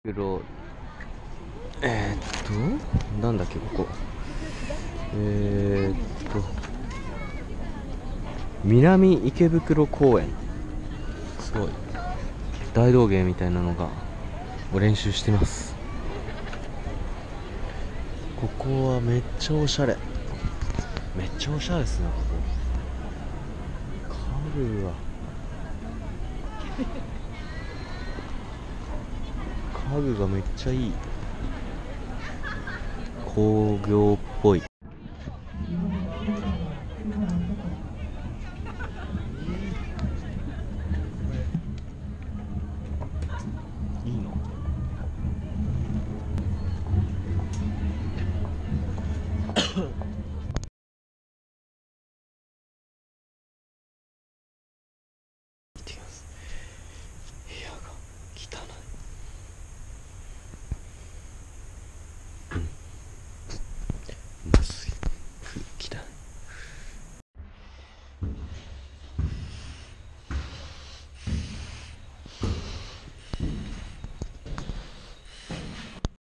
袋、なんだっけここ、南池袋公園、すごい大道芸みたいなのがを練習してます。ここはめっちゃおしゃれ、めっちゃおしゃれですね。ここ家具が家具がめっちゃいい、工業っぽい。